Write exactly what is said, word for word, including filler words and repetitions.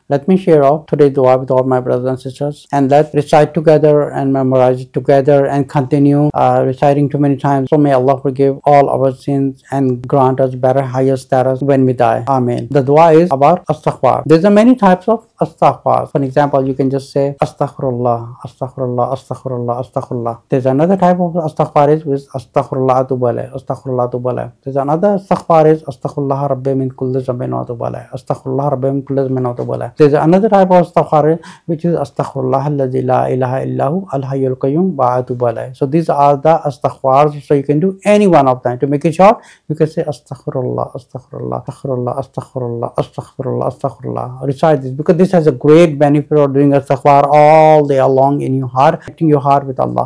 Let me share out today's dua with all my brothers and sisters, and let's recite together and memorize it together and continue uh, reciting too many times. So may Allah forgive all our sins and grant us better, higher status when we die. Amen. The dua is about astaghfar. There's a many types of astaghfar. For example, you can just say astaghfirullah, astaghfirullah, astaghfirullah, astaghfirullah. There's another type of astaghfar is with astaghfirullah atubu alayh, astaghfirullah atubu alayh. There's another astaghfar is astaghfirullah rabbi min kulli zambin wa atubu alayh, astaghfirullah rabbi min kulli zambin wa atubu alayh. There's another type of astaghfar which is astaghfirullah alladhi la ilaha illahu al hayyul qayyum wa atubu alayh. So these are the astaghfars. So you can do any one of them. To make it short, you can say astaghfirullah, astaghfirullah, astaghfirullah, astaghfirullah, astaghfirullah, astaghfirullah. Recite this because this has a great benefit of doing astaghfar all day long in your heart, connecting your heart with Allah.